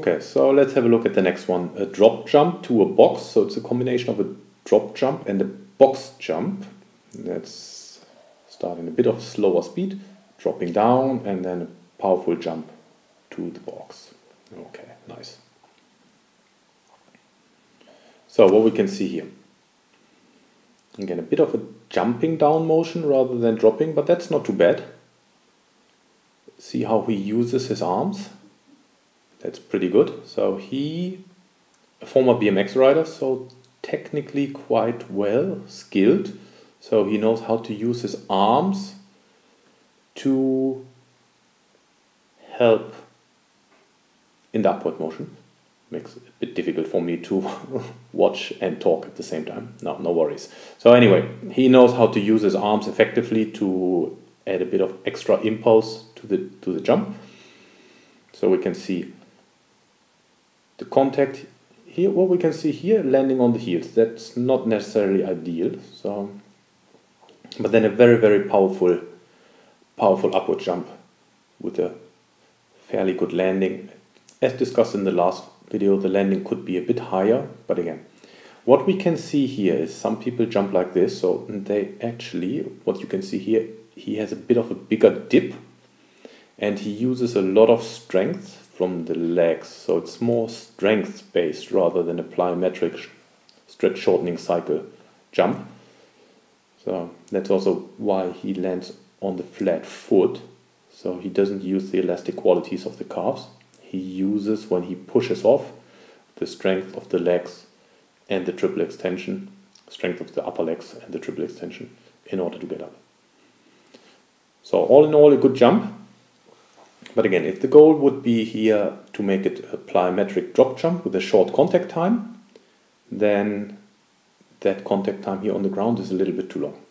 Okay, so let's have a look at the next one. A drop jump to a box. So it's a combination of a drop jump and a box jump. Let's start in a bit of slower speed, dropping down and then a powerful jump to the box. Okay, nice. So what we can see here. Again, a bit of a jumping down motion rather than dropping, but that's not too bad. See how he uses his arms. That's pretty good. So he, a former BMX rider, so technically quite well skilled. So he knows how to use his arms to help in the upward motion. Makes it a bit difficult for me to watch and talk at the same time. No worries. So anyway, he knows how to use his arms effectively to add a bit of extra impulse to the jump. So we can see the contact here. What we can see here, landing on the heels. That's not necessarily ideal. So, but then a very, very powerful upward jump with a fairly good landing. As discussed in the last video, the landing could be a bit higher, but again, what we can see here is some people jump like this. So they actually, what you can see here, he has a bit of a bigger dip and he uses a lot of strength from the legs. So it's more strength based rather than a plyometric stretch shortening cycle jump. So that's also why he lands on the flat foot. So he doesn't use the elastic qualities of the calves. He uses, when he pushes off, the strength of the legs and the triple extension, strength of the upper legs and the triple extension in order to get up. So all in all, a good jump. But again, if the goal would be here to make it a plyometric drop jump with a short contact time, then that contact time here on the ground is a little bit too long.